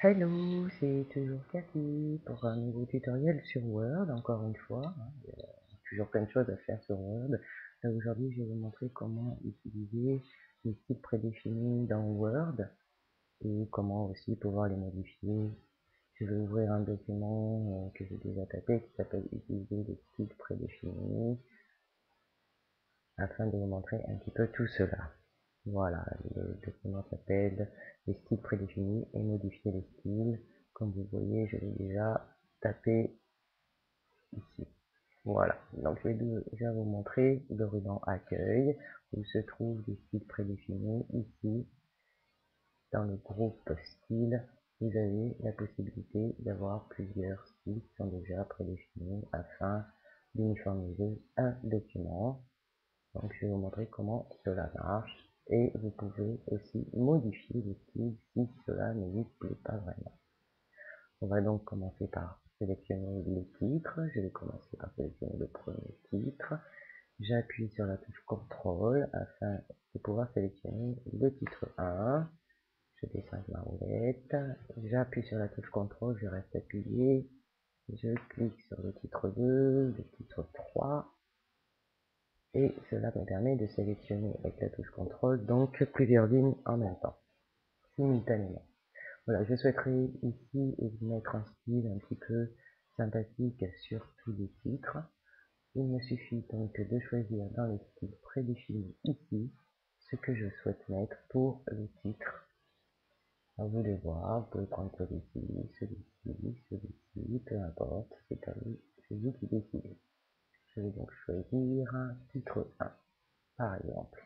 Hello, c'est toujours Cathy pour un nouveau tutoriel sur Word, encore une fois. Il y a toujours plein de choses à faire sur Word. Là, aujourd'hui, je vais vous montrer comment utiliser les styles prédéfinis dans Word et comment aussi pouvoir les modifier. Je vais ouvrir un document que j'ai déjà tapé qui s'appelle Utiliser les styles prédéfinis afin de vous montrer un petit peu tout cela. Voilà, le document s'appelle les styles prédéfinis et modifier les styles. Comme vous voyez, je l'ai déjà tapé ici. Voilà, donc je vais déjà vous montrer le ruban accueil où se trouvent les styles prédéfinis. Ici, dans le groupe style, vous avez la possibilité d'avoir plusieurs styles qui sont déjà prédéfinis afin d'uniformiser un document. Donc je vais vous montrer comment cela marche et vous pouvez aussi modifier le style si cela ne vous plaît pas vraiment. On va donc commencer par sélectionner les titres. Je vais commencer par sélectionner le premier titre. J'appuie sur la touche CTRL afin de pouvoir sélectionner le titre 1. Je descends ma roulette. J'appuie sur la touche CTRL, je reste appuyé. Je clique sur le titre 2, le titre 3. Et cela me permet de sélectionner avec la touche CTRL donc plusieurs lignes en même temps, simultanément. Voilà, je souhaiterais ici mettre un style un petit peu sympathique sur tous les titres. Il me suffit donc de choisir dans les styles prédéfinis ici ce que je souhaite mettre pour le titre. À vous de voir, vous pouvez prendre celui-ci, celui-ci, peu importe, c'est à vous, c'est vous qui décidez. Je vais donc choisir un titre 1, par exemple.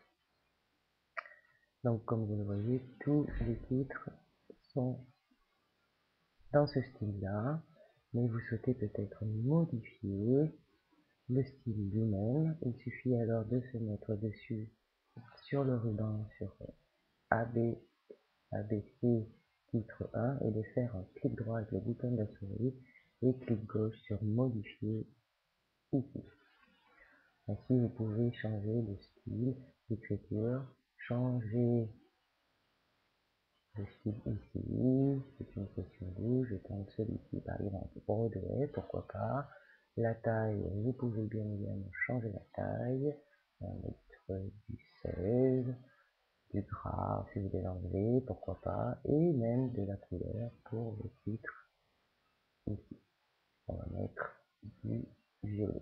Donc comme vous le voyez, tous les titres sont dans ce style-là, mais vous souhaitez peut-être modifier le style lui-même. Il suffit alors de se mettre dessus sur le ruban sur ABC titre 1 et de faire un clic droit avec le bouton de la souris et clic gauche sur modifier ici. Ainsi vous pouvez changer le style d'écriture, changer le style ici, c'est une question d'où, je tente celui-ci par exemple Broadway, pourquoi pas. La taille, vous pouvez bien évidemment changer la taille, mettre du 16, du gras si vous voulez l'enlever, pourquoi pas, et même de la couleur pour le titre ici. On va mettre du violet.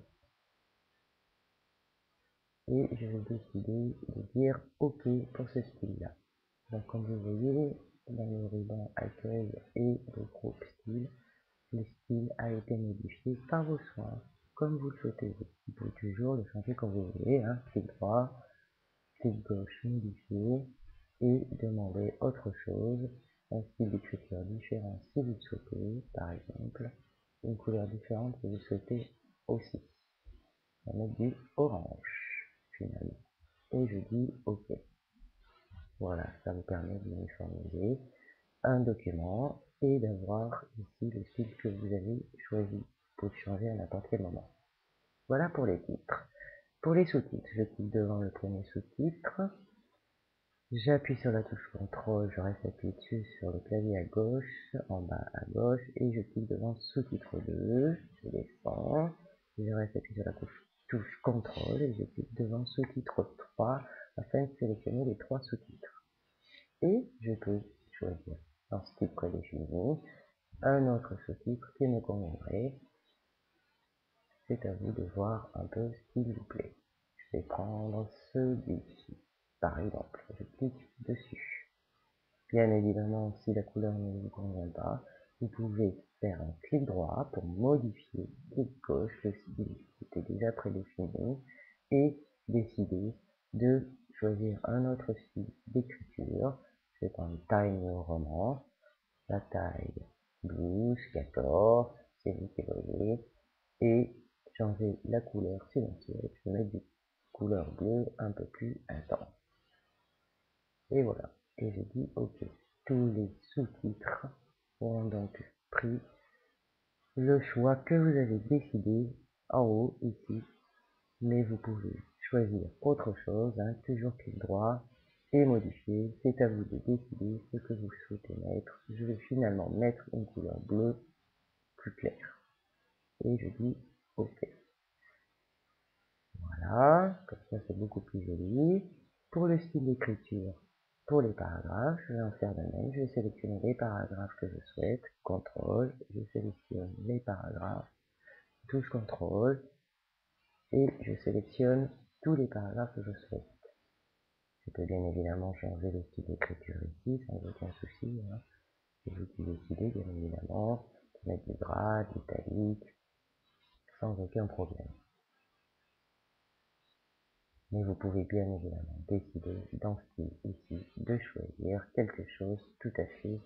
Et je vais décider de dire OK pour ce style-là. Donc comme vous voyez, dans le ruban accueil et le groupe style, le style a été modifié par vos soins, comme vous le souhaitez. Vous pouvez toujours le changer comme vous voulez, hein. Clic droit, clic gauche, modifier, et demander autre chose, un style d'écriture différent si vous le souhaitez, par exemple, une couleur différente si vous le souhaitez aussi. On va mettre du orange, finalement. Et je dis OK. Voilà, ça vous permet d'uniformiser un document et d'avoir ici le style que vous avez choisi. Vous pouvez changer à n'importe quel moment. Voilà pour les titres. Pour les sous-titres, je clique devant le premier sous-titre. J'appuie sur la touche CTRL, je reste appuyé dessus sur le clavier à gauche, en bas à gauche, et je clique devant sous-titre 2. Je descends, je reste appuyé sur la touche CTRL et je clique devant sous-titre 3 afin de sélectionner les trois sous-titres. Et je peux choisir dans ce titre prédéfini un autre sous-titre qui me conviendrait. C'est à vous de voir un peu ce qui vous plaît. Je vais prendre celui-ci, par exemple. Je clique dessus. Bien évidemment, si la couleur ne vous convient pas, vous pouvez faire un clic droit pour modifier, clic gauche, le style qui était déjà prédéfini, et décider de choisir un autre style d'écriture. Je vais prendre Time New Roman, la taille 12, 14, c'est vous qui voyez, et changer la couleur silencieuse. Je vais mettre des couleurs bleues un peu plus intenses. Et voilà, et je dis OK. Tous les sous-titres ont donc pris le choix que vous avez décidé en haut ici, mais vous pouvez choisir autre chose, hein, toujours clic droit et modifier. C'est à vous de décider ce que vous souhaitez mettre. Je vais finalement mettre une couleur bleue plus claire. Et je dis OK. Voilà, comme ça c'est beaucoup plus joli. Pour le style d'écriture, pour les paragraphes, je vais en faire de même. Je vais sélectionner les paragraphes que je souhaite. CTRL, je sélectionne les paragraphes. Touche CTRL. Et je sélectionne tous les paragraphes que je souhaite. Je peux bien évidemment changer le style d'écriture ici, sans aucun souci. Hein. C'est vous qui décidez, bien évidemment, de mettre du gras, de l'italique, sans aucun problème. Mais vous pouvez bien évidemment décider dans ce style ici de choisir quelque chose tout à fait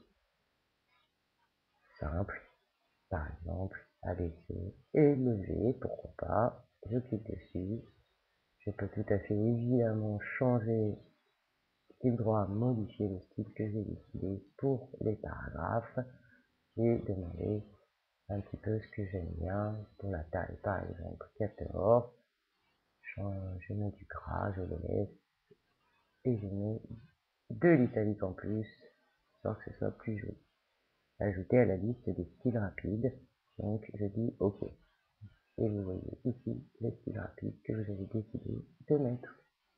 simple. Par exemple, abaisser et lever, pourquoi pas. Je clique dessus. Je peux tout à fait évidemment changer clic droit, modifier le style que j'ai décidé pour les paragraphes et demander un petit peu ce que j'aime bien pour la taille, par exemple 14. Je mets du gras, je le laisse et je mets de l'italique en plus pour que ce soit plus joli. Ajouter à la liste des styles rapides, donc je dis OK. Et vous voyez ici les styles rapides que vous avez décidé de mettre.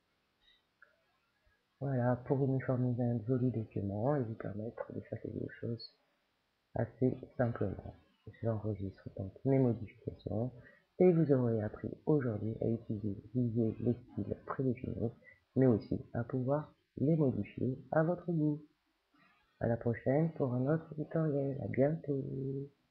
Voilà, pour uniformiser un joli document et vous permettre de faire quelque chose assez simplement. J'enregistre donc mes modifications et vous aurez appris aujourd'hui à utiliser les styles prédéfinis, mais aussi à pouvoir les modifier à votre goût. À la prochaine pour un autre tutoriel. À bientôt.